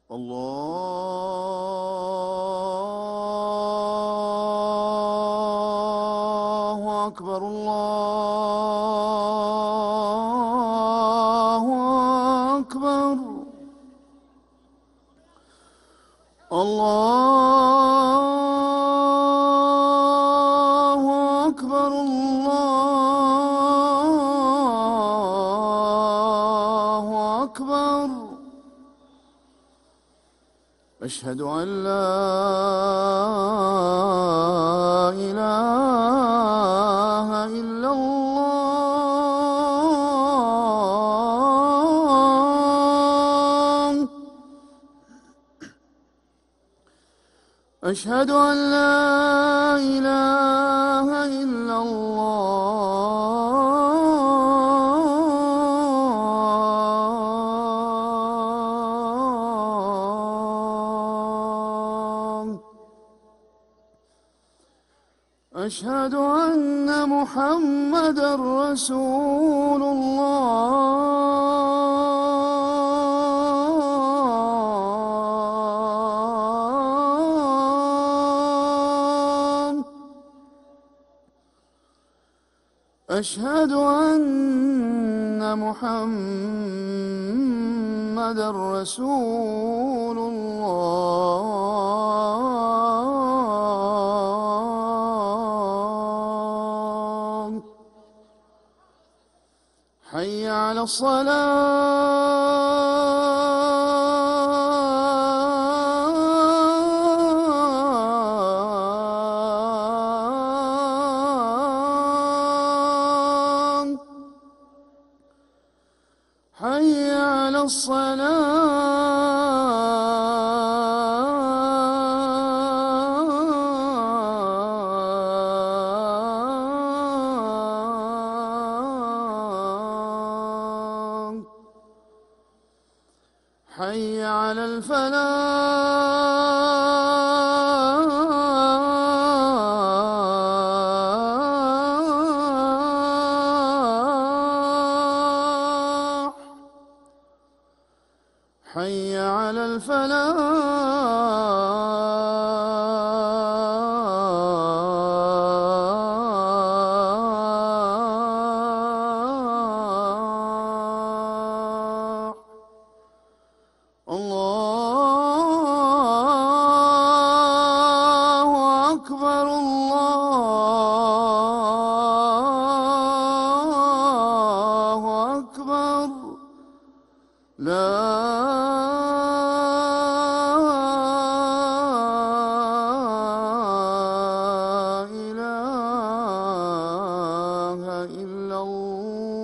الله أكبر. الله أكبر. الله أكبر. الله أكبر. أشهد أن لا إله إلا الله. أشهد أن لا إله إلا الله. أشهد أن محمدًا رسول الله. أشهد أن محمدًا رسول الله. حي على الصلاة. حي على الصلاة. حي على الفلاح. حي على الفلاح. الله أكبر. الله أكبر. لا إله إلا الله.